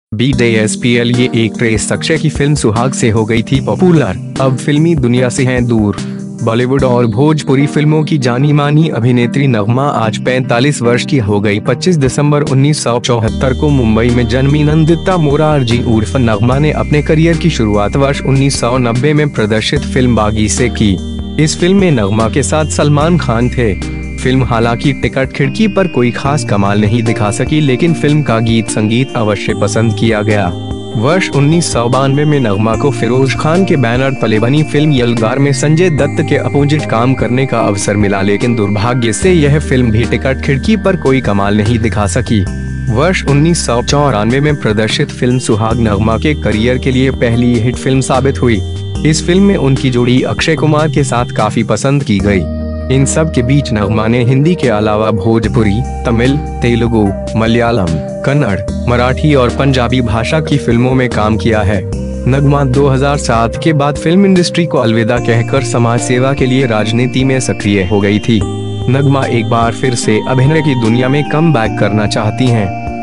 BDSPL ये एक press Akshay की फिल्म सुहाग से हो गई थी पॉपुलर, अब फिल्मी दुनिया से हैं दूर। बॉलीवुड और भोजपुरी फिल्मों की जानी मानी अभिनेत्री नगमा आज 45 वर्ष की हो गई। 25 दिसंबर 1974 को मुंबई में जन्मी नंदिता मोरारजी उर्फ नगमा ने अपने करियर की शुरुआत वर्ष 1990 में प्रदर्शित फिल्म बागी से की। इस फिल्म में नगमा के साथ सलमान खान थे। फिल्म हालांकि टिकट खिड़की पर कोई खास कमाल नहीं दिखा सकी, लेकिन फिल्म का गीत संगीत अवश्य पसंद किया गया। वर्ष 1992 में नगमा को फिरोज खान के बैनर तले बनी फिल्म यलगार में संजय दत्त के अपोजिट काम करने का अवसर मिला, लेकिन दुर्भाग्य से यह फिल्म भी टिकट खिड़की पर कोई कमाल नहीं दिखा सकी। वर्ष 1994 में प्रदर्शित फिल्म सुहाग नगमा के करियर के लिए पहली हिट फिल्म साबित हुई। इस फिल्म में उनकी जोड़ी अक्षय कुमार के साथ काफी पसंद की गई। इन सब के बीच नगमा ने हिंदी के अलावा भोजपुरी, तमिल, तेलुगु, मलयालम, कन्नड़, मराठी और पंजाबी भाषा की फिल्मों में काम किया है। नगमा 2007 के बाद फिल्म इंडस्ट्री को अलविदा कहकर समाज सेवा के लिए राजनीति में सक्रिय हो गई थी। नगमा एक बार फिर से अभिनय की दुनिया में कम बैक करना चाहती हैं।